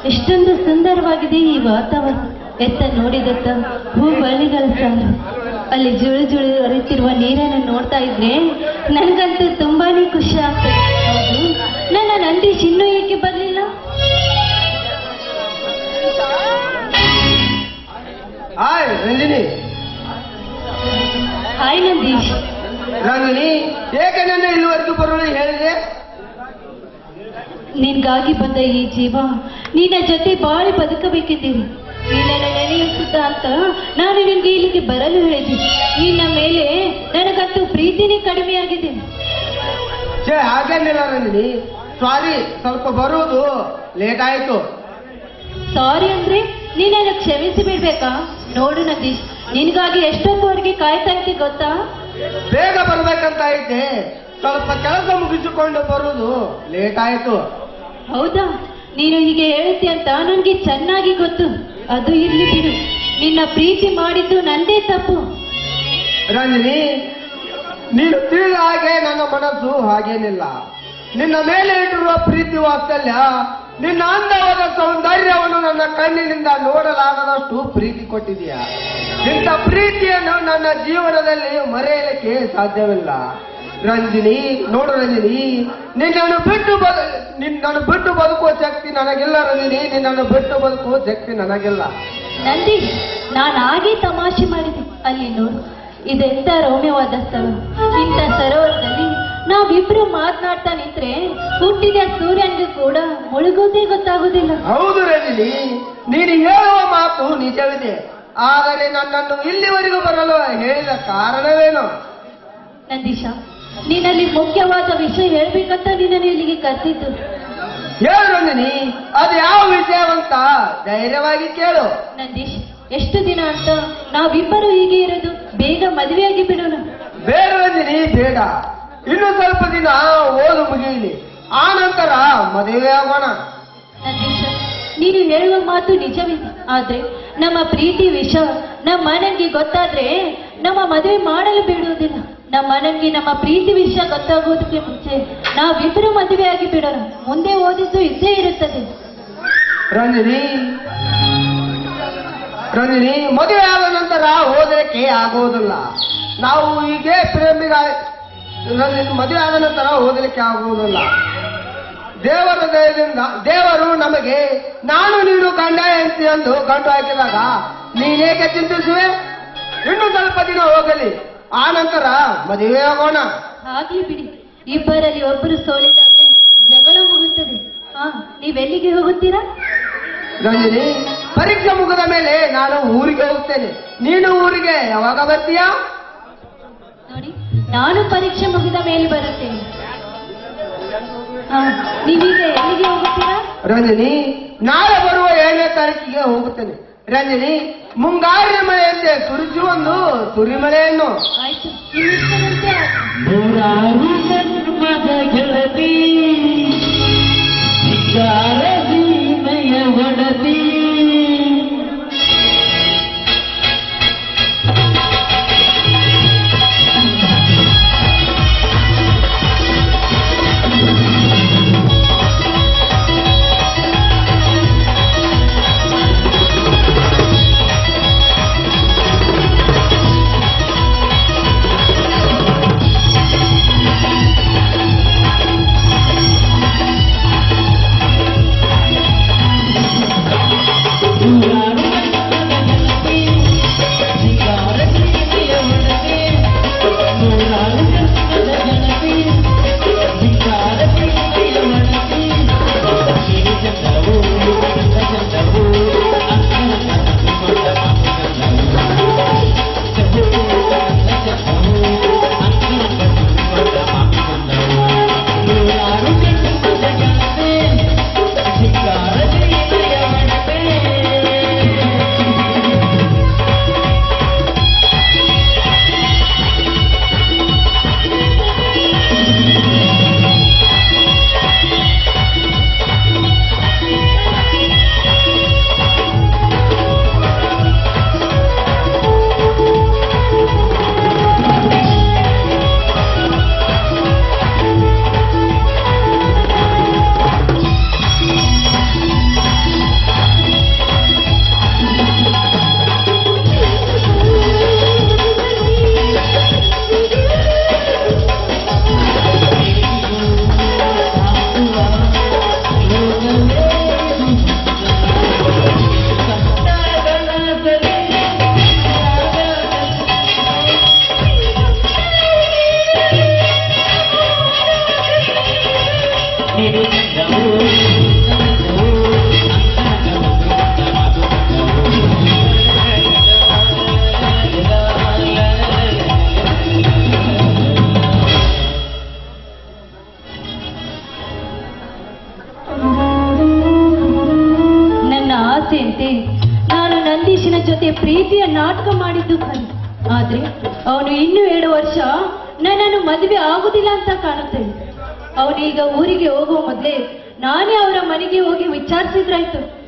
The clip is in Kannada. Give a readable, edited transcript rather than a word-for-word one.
ಎಷ್ಟೊಂದು ಸುಂದರವಾಗಿದೆ ಈ ವಾತಾವರಣ. ಎತ್ತ ನೋಡಿದತ್ತ ಹೂ ಬಳ್ಳಿಗಳ ಸಾಲು, ಅಲ್ಲಿ ಜುಳು ಜುಳು ಹರಿತಿರುವ ನೀರನ್ನು ನೋಡ್ತಾ ಇದ್ರೆ ನನಗಂತೂ ತುಂಬಾನೇ ಖುಷಿ ಆಗ್ತದೆ. ಹೌದು, ನನ್ನ ನಂದೀಶ್ ಇನ್ನೂ ಏಕೆ ಬರಲಿಲ್ಲ? ಹಾಯ್ ರಂಜಿನಿ. ಹಾಯ್ ನಂದೀಶ್. ರಂಜಿನಿ, ಏಕೆ ನನ್ನ ಇಲ್ಲಿವರೆಗೂ ಬರೋಣ ಹೇಳಿದೆ? ನಿನ್ಗಾಗಿ ಬಂದ ಈ ಜೀವ ನಿನ್ನ ಜೊತೆ ಬಾಳಿ ಬದುಕಬೇಕಿದ್ದೀರಿ. ನಿನ್ನನ್ನು ನೆನೆಯುತ್ತ ಅಂತ ನಾನು ನಿನ್ಗೆ ಇಲ್ಲಿಗೆ ಬರಲು ಹೇಳಿದ್ದೀನಿ. ನಿನ್ನ ಮೇಲೆ ನನಗಂತೂ ಪ್ರೀತಿನೇ ಕಡಿಮೆಯಾಗಿದೆ. ಹಾಗೇನಿಲ್ಲ ರಂಜಿನಿ, ಸಾರಿ, ಸ್ವಲ್ಪ ಬರುವುದು ಲೇಟ್ ಆಯ್ತು. ಸಾರಿ ಅಂದ್ರೆ ನೀನನ್ನು ಕ್ಷಮಿಸಿ ಬಿಡ್ಬೇಕಾ? ನೋಡು ನಂದೀಶ್, ನಿನ್ಗಾಗಿ ಎಷ್ಟೊತ್ತವರೆಗೆ ಕಾಯ್ತಾ ಇದ್ದೆ ಗೊತ್ತಾ? ಬೇಗ ಬರ್ಬೇಕಂತ ಐತೆ, ಸ್ವಲ್ಪ ಕೆಲಸ ಮುಗಿಸಿಕೊಂಡು ಬರುವುದು ಲೇಟ್ ಆಯ್ತು. ಹೌದಾ? ನೀನು ಹೀಗೆ ಹೇಳುತ್ತೆ ಅಂತ ನನ್ಗೆ ಚೆನ್ನಾಗಿ ಗೊತ್ತು. ಅದು ಇರ್ಲಿ ಬಿಡು, ನಿನ್ನ ಪ್ರೀತಿ ಮಾಡಿದ್ದು ನಂದೇ ತಪ್ಪು. ರಂಜಿನಿ, ನೀನು ತಿಳಿದ ಹಾಗೆ ನನ್ನ ಮನಸ್ಸು ಹಾಗೇನಿಲ್ಲ. ನಿನ್ನ ಮೇಲೆ ಇಟ್ಟಿರುವ ಪ್ರೀತಿ ವಾತ್ಸಲ್ಯ, ನಿನ್ನ ಅಂದವಾದ ಸೌಂದರ್ಯವನ್ನು ನನ್ನ ಕಣ್ಣಿನಿಂದ ನೋಡಲಾಗದಷ್ಟು ಪ್ರೀತಿ ಕೊಟ್ಟಿದೆಯಾ. ಇಂಥ ಪ್ರೀತಿಯನ್ನು ನನ್ನ ಜೀವನದಲ್ಲಿ ಮರೆಯಲಿಕ್ಕೆ ಸಾಧ್ಯವಿಲ್ಲ. ರಂಜಿನಿ, ನೋಡು ರಂಜಿನಿ, ನಿನ್ನನ್ನು ಬಿಟ್ಟು ಬದುಕುವ ಶಕ್ತಿ ನನಗಿಲ್ಲ. ರಂಜಿನಿ, ನಿನ್ನನ್ನು ಬಿಟ್ಟು ಬದುಕುವ ಶಕ್ತಿ ನನಗಿಲ್ಲ. ನಂದೀಶ್, ನಾನು ಹಾಗೆ ತಮಾಷೆ ಮಾಡಿದೆ. ಅಲ್ಲಿ ನೋಡು, ಇದೆಂತ ರಮ್ಯವಾದ ಸ್ಥಳ. ಇಂಥ ಸರೋವರದಲ್ಲಿ ನಾವಿಬ್ರು ಮಾತನಾಡ್ತಾ ನಿಂತ್ರೆ ಹುಟ್ಟಿದ ಸೂರ್ಯನಿಗೂ ಕೂಡ ಮುಳುಗೋದೇ ಗೊತ್ತಾಗುದಿಲ್ಲ. ಹೌದು ರಂಜಿನಿ, ನೀನು ಹೇಳುವ ಮಾತು ನಿಜವಿದೆ. ಆದರೆ ನನ್ನನ್ನು ಇಲ್ಲಿವರೆಗೂ ಬರಲು ಹೇಳಿದ ಕಾರಣವೇನು? ನಂದೀಶ, ನೀನಲ್ಲಿ ಮುಖ್ಯವಾದ ವಿಷಯ ಹೇಳ್ಬೇಕಂತ ನಿನ್ನನ್ನು ಇಲ್ಲಿಗೆ ಕರೆದಿದ್ದು. ಹೇಳು ರಂಜಿನಿ, ಅದು ಯಾವ ವಿಷಯವಂತ ಧೈರ್ಯವಾಗಿ ಕೇಳು. ನಂದೀಶ್, ಎಷ್ಟು ದಿನ ಅಂತ ನಾವಿಬ್ಬರು ಹೀಗೆ ಇರೋದು? ಬೇಗ ಮದುವೆಯಾಗಿ ಬಿಡೋಣ. ಬೇಡ ರಂಜಿನಿ, ಬೇಡ. ಇನ್ನು ಸ್ವಲ್ಪ ದಿನ ಓದು ಮುಗಿಯಲಿ, ಆ ನಂತರ ಮದುವೆ ಆಗೋಣ. ನಂದೀಶ, ನೀನು ಹೇಳುವ ಮಾತು ನಿಜವಿದೆ. ಆದ್ರೆ ನಮ್ಮ ಪ್ರೀತಿ ವಿಷಯ ನಮ್ಮ ಮನೆಗೆ ಗೊತ್ತಾದ್ರೆ ನಮ್ಮ ಮದುವೆ ಮಾಡಲು ಬಿಡುವುದಿಲ್ಲ. ನಮ್ಮ ಮನೆಗೆ ನಮ್ಮ ಪ್ರೀತಿ ವಿಷಯ ಗೊತ್ತಾಗೋದಕ್ಕೆ ಮುಂಚೆ ನಾವಿಬ್ಬರು ಮದುವೆಯಾಗಿ ಬಿಡೋಣ. ಮುಂದೆ ಓದಿದ್ದು ಇದ್ದೇ ಇರುತ್ತದೆ. ರಂಜಿನಿ, ಮದುವೆ ಆದ ನಂತರ ಓದಲಿಕ್ಕೆ ಆಗುವುದಿಲ್ಲ. ನಾವು ಹೀಗೆ ಮದುವೆ ಆದ ನಂತರ ಓದಲಿಕ್ಕೆ ಆಗುವುದಿಲ್ಲ. ದೇವರ ದಯದಿಂದ ದೇವರು ನಮಗೆ ನಾನು ನೀನು ಗಂಡ ಹೆಂಡತಿ ಎಂದು ಗಂಟು ಹಾಕಿದಾಗ ನೀನೇಕೆ ಚಿಂತಿಸುವೆ? ಇನ್ನು ಸ್ವಲ್ಪ ದಿನ ಹೋಗಲಿ, ಆ ನಂತರ ಮದುವೆ ಆಗೋಣ. ಆಗ್ಲಿ ಬಿಡಿ, ಇಬ್ಬರಲ್ಲಿ ಒಬ್ಬರು ಸೋಲಿದಾದ್ರೆ ಜಗಳ ಮುಗುತ್ತದೆ. ನೀವೆಲ್ಲಿಗೆ ಹೋಗುತ್ತೀರಾ? ರಂಜಿನಿ, ಪರೀಕ್ಷೆ ಮುಗಿದ ಮೇಲೆ ನಾನು ಊರಿಗೆ ಹೋಗ್ತೇನೆ. ನೀನು ಊರಿಗೆ ಯಾವಾಗ ಬರ್ತೀಯಾ? ನೋಡಿ, ನಾನು ಪರೀಕ್ಷೆ ಮುಗಿದ ಮೇಲೆ ಬರುತ್ತೇನೆ. ನೀವೀಗ ಎಲ್ಲಿಗೆ ಹೋಗುತ್ತೀರಾ? ರಂಜಿನಿ, ನಾಳೆ ಬರುವ 7ನೇ ತಾರೀಕಿಗೆ ಹೋಗುತ್ತೇನೆ. ರಂಜಿನಿ, ಮುಂಗಾರಿನ ಮಳೆಯಂತೆ ಸುರಿಸುವೊಂದು ಸುರಿಮಳೆಯನ್ನು. ಆಯ್ತು, ಇನ್ನಿಷ್ಟದಂತೆ ಒಡತಿ ಆಸೆಯಂತೆ ನಾನು ನಂದೀಶನ ಜೊತೆ ಪ್ರೀತಿಯ ನಾಟಕ ಮಾಡಿದ್ದು ಖರೆ. ಆದ್ರೆ ಅವನು ಇನ್ನೂ 2 ವರ್ಷ ನನ್ನನ್ನು ಮದುವೆ ಆಗುದಿಲ್ಲ ಅಂತ ಕಾಣುತ್ತೇನೆ. ಅವನೀಗ ಊರಿಗೆ ಹೋಗುವ ಮೊದಲೇ ನಾನೇ ಅವರ ಮನೆಗೆ ಹೋಗಿ ವಿಚಾರಿಸಿದ್ರಾಯ್ತು.